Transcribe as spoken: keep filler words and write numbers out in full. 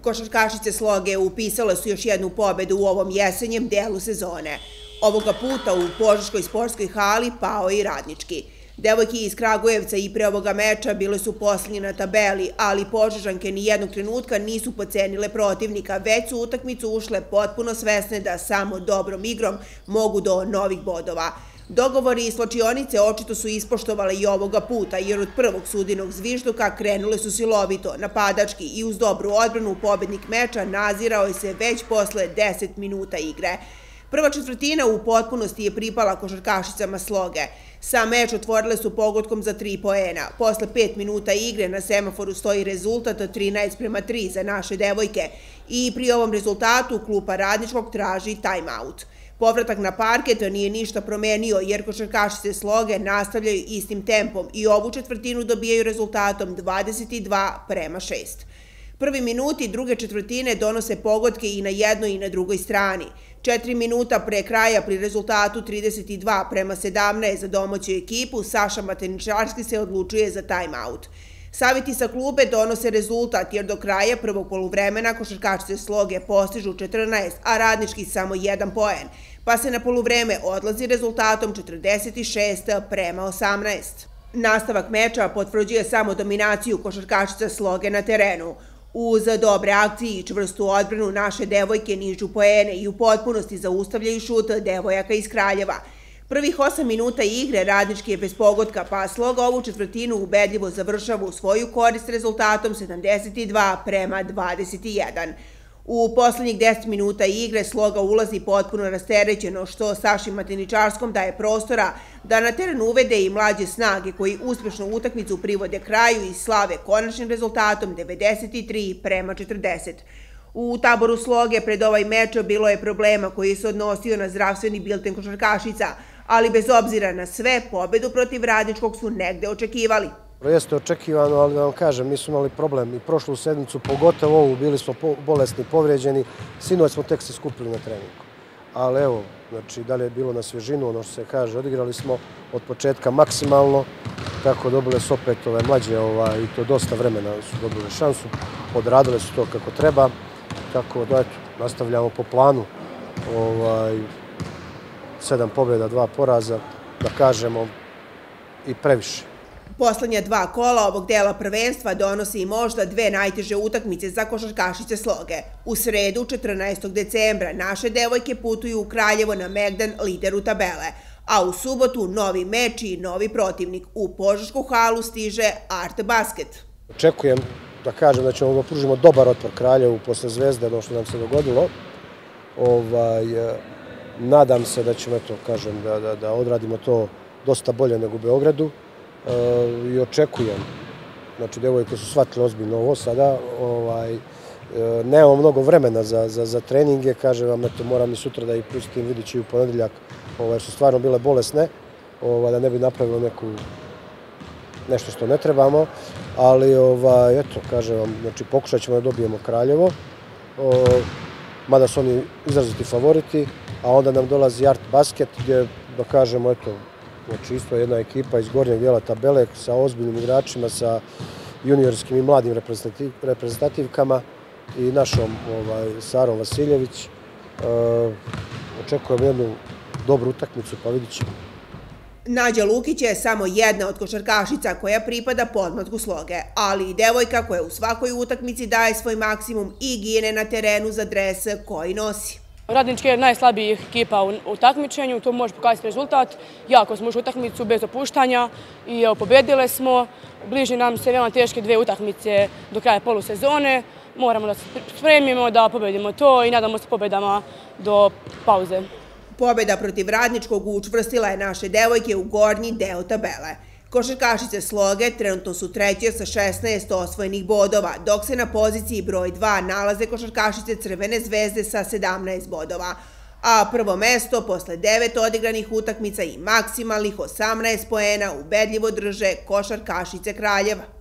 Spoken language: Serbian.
Košarkašice Sloge upisale su još jednu pobedu u ovom jesenjem delu sezone. Ovoga puta u Požeškoj sportskoj hali pao i Radnički. Devojke iz Kragujevca i pre ovoga meča bile su posljednje na tabeli, ali Požežanke ni jednog trenutka nisu pocenile protivnika, već su u utakmicu ušle potpuno svesne da samo dobrom igrom mogu do novih bodova. Dogovori iz slačionice očito su ispoštovale i ovoga puta, jer od prvog sudinog zvižduka krenule su silovito, napadački i uz dobru odbranu pobednik meča nazirao je se već posle deset minuta igre. Prva četvrtina u potpunosti je pripala košarkašicama Sloge. Sam meč otvorile su pogodkom za tri poena. Posle pet minuta igre na semaforu stoji rezultat od trinaest prema tri za naše devojke i pri ovom rezultatu klupa Radničkog traži time-out. Povratak na parket nije ništa promenio jer košarkašice Sloge nastavljaju istim tempom i ovu četvrtinu dobijaju rezultatom dvadeset dva prema šest. Prvi minuti druge četvrtine donose pogodke i na jednoj i na drugoj strani. Četiri minuta pre kraja pri rezultatu trideset dva prema sedamnaest za domaću ekipu, Saša Mateničarski se odlučuje za time-out. Savjeti sa klube donose rezultat jer do kraja prvog poluvremena košarkašice Sloge postižu četrnaest, a Radnički samo jedan poen, pa se na poluvreme odlazi rezultatom četrdeset šest prema osamnaest. Nastavak meča potvrđuje samo dominaciju košarkašica Sloge na terenu. Uz dobre akcije i čvrstu odbranu naše devojke nižu poene i u potpunosti zaustavljaju šut devojaka iz Kraljeva. Prvih osam minuta igre Radnički je bez pogotka, pa Sloga ovu četvrtinu ubedljivo završava u svoju korist rezultatom sedamdeset dva prema dvadeset jedan. U poslednjih deset minuta igre Sloga ulazi potpuno rasterećeno, što Saši Mateničarskom daje prostora da na teren uvede i mlađe snage koji uspešno utakmicu privode kraju i slave konačnim rezultatom devedeset tri prema četrdeset. U taboru Sloge pred ovaj meč bilo je problema koji se odnosio na zdravstveni bilten košarkašica, ali bez obzira na sve, pobedu protiv Radničkog su negde očekivali. Jeste očekivano, ali da vam kažem, mi smo imali problem i prošlu sedmicu, pogotovo ovu, bili smo bolesni, povrijeđeni, sinoć smo tek se skupili na treningu. Ali evo, znači, da li je bilo na svježinu, ono što se kaže, odigrali smo od početka maksimalno, tako dobile su opet ove mlađe i to dosta vremena su dobile šansu, odradile su to kako treba, tako da eto, nastavljamo po planu, sedam pobjeda, dva poraza, da kažemo i previše. Poslednja dva kola ovog dela prvenstva donosi i možda dve najteže utakmice za košarkašice Sloge. U sredu, četrnaestog decembra, naše devojke putuju u Kraljevo na Megdan, lideru tabele, a u subotu novi meč i novi protivnik. U Požešku halu stiže Art Basket. Očekujem da kažem da ćemo da pružimo dobar otpor Kraljevu posle Zvezde, ono što nam se dogodilo. Nadam se da ćemo da odradimo to dosta bolje nego u Beogradu. I očekujem, znači devojke su shvatile ozbiljno ovo sada, nemamo mnogo vremena za treninge, kažem vam, eto moram i sutra da ih pustim, vidit ću i u ponedeljak, jer su stvarno bile bolesne, da ne bi napravilo neku, nešto što ne trebamo, ali eto, kažem vam, znači pokušat ćemo da dobijemo Kraljevo, mada su oni izraziti favoriti, a onda nam dolazi Art Basket gdje, da kažemo, eto, znači isto jedna ekipa iz gornjeg dijela tabele sa ozbiljnim igračima, sa juniorskim i mladim reprezentativkama i našom Sarom Vasiljević. Očekujem jednu dobru utakmicu, pa vidit ćemo. Nađa Lukić je samo jedna od košarkašica koja pripada podmlatku Sloge, ali i devojka koja u svakoj utakmici daje svoj maksimum i gine na terenu za dres koji nosi. Radnički je najslabiji ekipa u takmičenju, to može pokazati rezultat. Jako smo ušli u utakmicu bez opuštanja i pobedile smo. Bliži nam se veoma teške dve utakmice do kraja polusezone. Moramo da se spremimo da pobedimo to i nadamo se pobedama do pauze. Pobeda protiv Radničkog učvrstila je naše devojke u gornji deo tabele. Košarkašice Sloge trenutno su treće sa šesnaest osvojenih bodova, dok se na poziciji broj dva nalaze košarkašice Crvene zvezde sa sedamnaest bodova. A prvo mesto posle devet odigranih utakmica i maksimalnih osamnaest poena ubedljivo drže košarkašice Kraljeva.